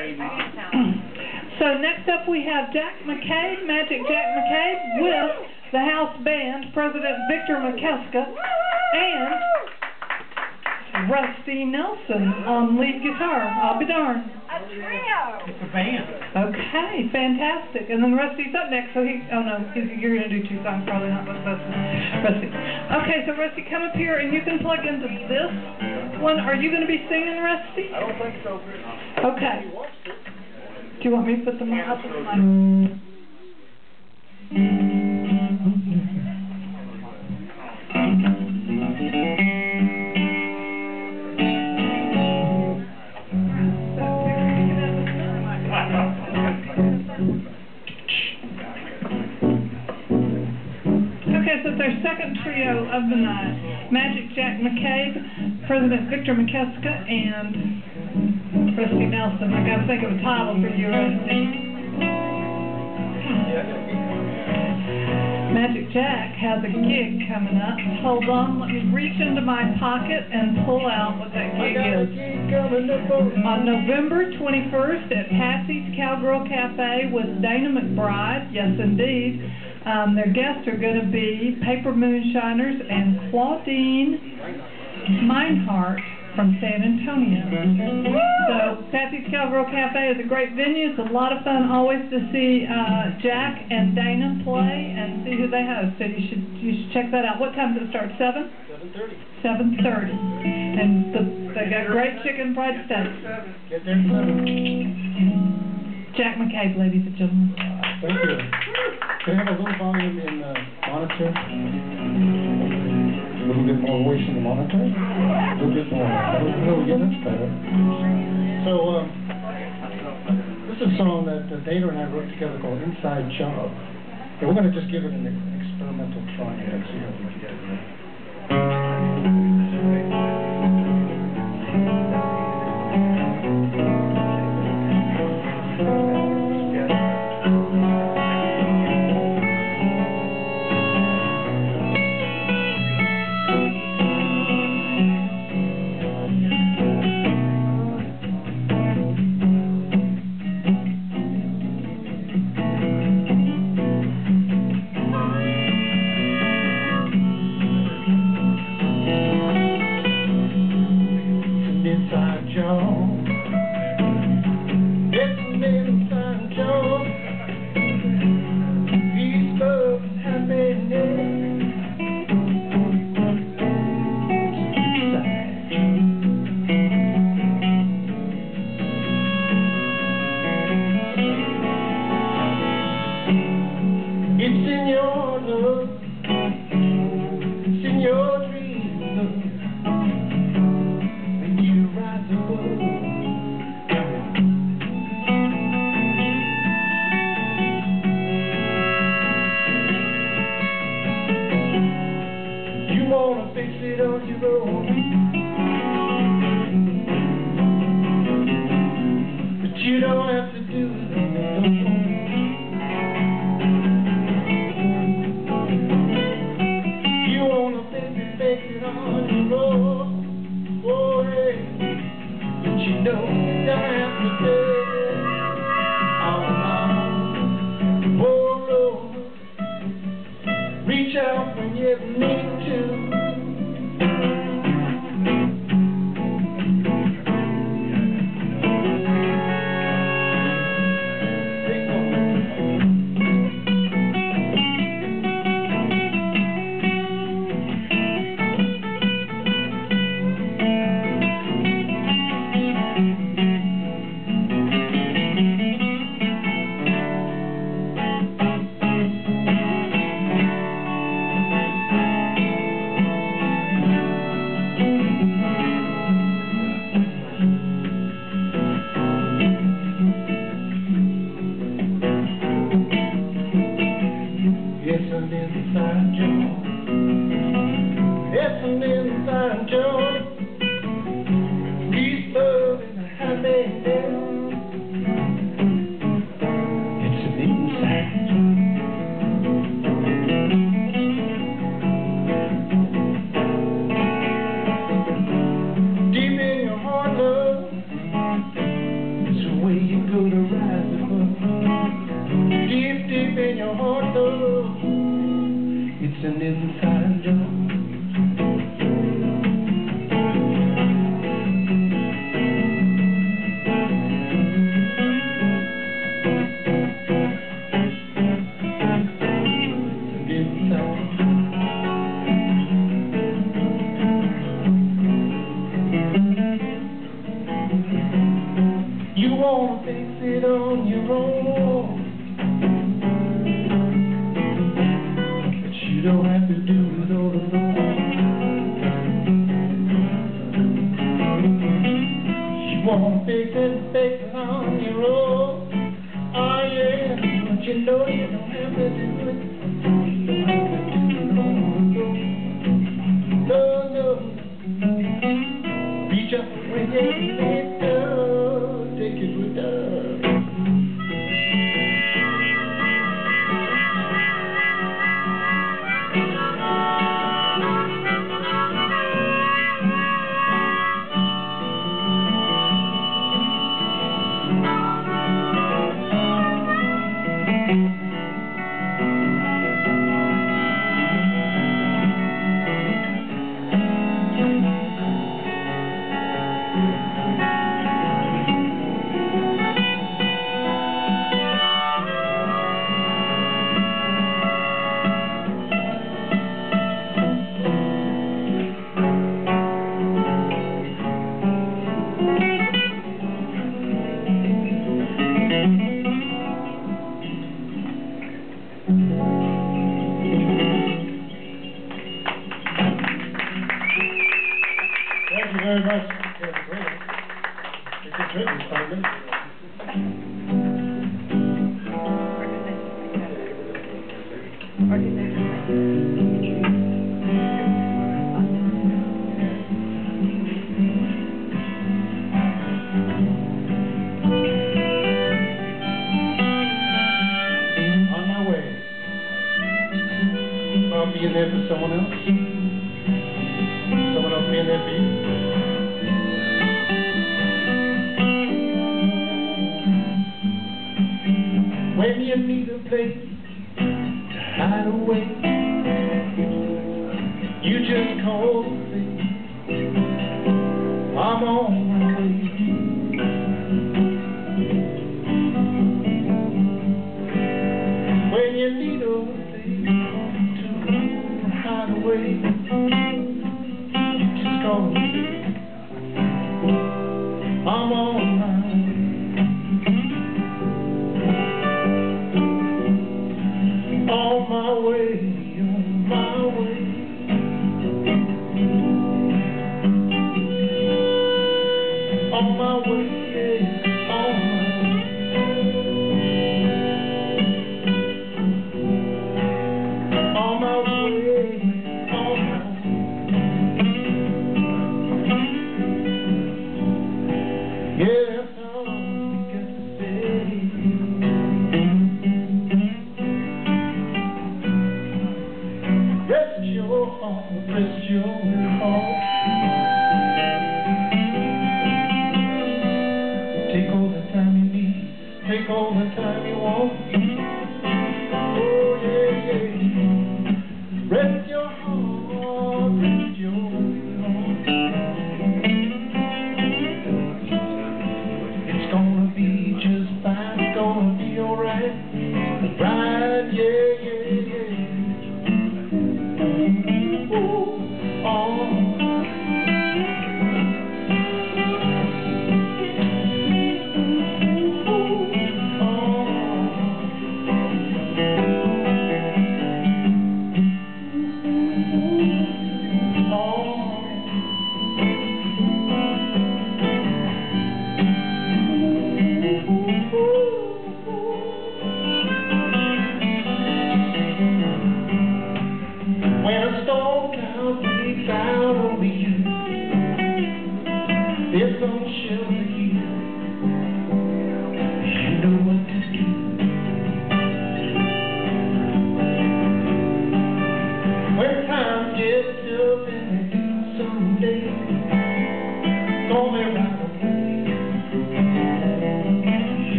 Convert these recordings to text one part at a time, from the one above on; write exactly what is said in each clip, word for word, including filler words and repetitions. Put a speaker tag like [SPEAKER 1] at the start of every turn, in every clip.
[SPEAKER 1] So next up we have Jack McCabe, Magic Jack McCabe, with the house band, President Victor Mikeska, and Rusty Nelson on lead guitar. I'll be darned.
[SPEAKER 2] A trio.
[SPEAKER 3] It's a band.
[SPEAKER 1] Okay, fantastic. And then Rusty's up next, so he, oh no, he's, you're going to do two songs, probably not both of us. Rusty. Okay, so Rusty, come up here and you can plug into this one. Are you going to be singing, Rusty?
[SPEAKER 3] I don't think so.
[SPEAKER 1] Okay. Do you want me to put them up? Okay, so it's our second trio of the night. Magic Jack McCabe, President Victor Mikeska, and Rusty Nelson. I gotta think of a title for you, Rusty. Magic Jack has a gig coming up. Hold on, let me reach into my pocket and pull out what that gig is. On November twenty-first at Patsy's Cowgirl Cafe with Dana McBride. Yes, indeed. Um, their guests are going to be Paper Moonshiners and Claudine Meinhardt from San Antonio. So Patsy's Cowgirl Cafe is a great venue. It's a lot of fun always to see uh, Jack and Dana play and see who they host. So you should you should check that out. What time does it start? Seven?
[SPEAKER 3] Seven thirty.
[SPEAKER 1] Seven thirty. And the, they got great chicken fried steak.
[SPEAKER 3] Get there seven.
[SPEAKER 1] Jack McCabe, ladies and gentlemen.
[SPEAKER 3] Thank you. Can I have a little volume in the monitor? A little bit more voice in the monitor? A little bit more. A little bit, that's better. So, um, this is a song that uh, Dana and I wrote together called Inside Job. And we're going to just give it an experimental try and see how we can get it. Inside job. It's an inside job. These folks have been there. It's in your love. It's in your dreams, love. You wanna fix it on your own, but you don't have to do it on your own. You wanna fix it, fix it on your own, oh hey, but you know you don't have to do it all alone. Oh Lord, reach out when you need to. you go to rise above. Deep, deep in your heart, though, it's an inside job. You wanna fix it on your own, but you don't have to do it all alone. You wanna fix it, fix it on your own. Oh yeah, but you know you don't have to do it. You don't have to do it all alone. No, no. Reach up when you need to. Take it with us. Thank you very much. It's a tribute, Simon. On my way. I'll be in there for someone else. Someone else being there for you. When you need a place to hide away, you just call me. I'm on my way. When you need a place to hide away, just call me. I'm on my way. On my way, on my way. On my way, yeah, on my way. On my way, on my way. Yeah, that's all you got to say. Rest your heart, rest your heart. Take all the time you need, take all the time you want. Oh yeah, yeah. Rest your heart, rest your heart. It's gonna be just fine, it's gonna be alright. Right, yeah, yeah, yeah.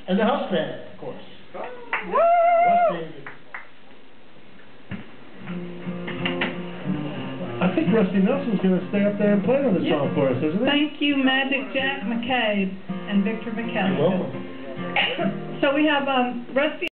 [SPEAKER 3] And the Husk Band, of course.
[SPEAKER 1] Woo!
[SPEAKER 3] Rusty.
[SPEAKER 2] I think Rusty Nelson's going to stay up there and play on the
[SPEAKER 1] Yep.
[SPEAKER 2] song for us, isn't he?
[SPEAKER 1] Thank you, Magic Jack McCabe and Victor
[SPEAKER 3] You're
[SPEAKER 1] Mikeska.
[SPEAKER 3] welcome.
[SPEAKER 1] So we have um, Rusty